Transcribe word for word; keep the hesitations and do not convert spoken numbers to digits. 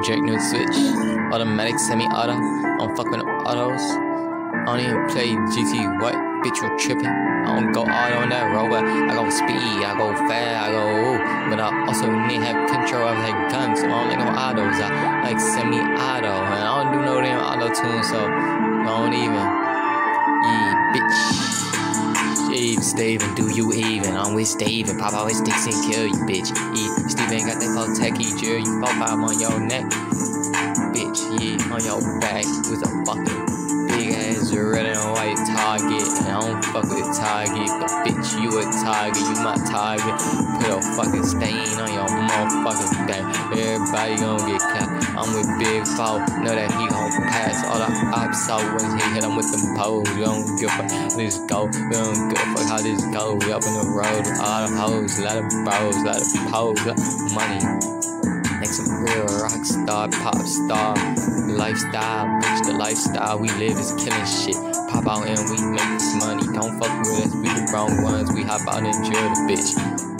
drink, new switch. Automatic, semi-auto. I don't fuck with no autos. I don't even play G T. What? Bitch, you tripping? I don't go auto on that road, but I go speed, I go fast, I go ooh. But I also need to have control of like guns, so I don't like no autos. I like semi-auto, and I don't do no damn auto tune, so I don't even. Yeah, bitch. Steve, Steven, do you even? I'm with Steven, pop out his sticks and kill you, bitch. Yeah, Steven got that full techie drill, you fall five on your neck, bitch. Yeah, on your back with a fucking big ass red and white target, and I don't fuck with target, but bitch, you a target, you my target. Put a fucking stain on your motherfucking back. Everybody gon' get caught. I'm with Big Four, know that he gon' pass all the ops out when he hit him with them poles. We don't give a fuck how this go, we don't give a fuck how this go. We up in the road with all the hoes, a lot of bros, a lot of poles, a lot of money. Like some real rock star, pop star lifestyle, bitch. The lifestyle we live is killing shit. Pop out and we make this money. Don't fuck with us, we the wrong ones. We hop out and drill the bitch.